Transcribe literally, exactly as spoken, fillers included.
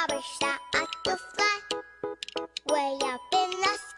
I wish that I could fly way up in the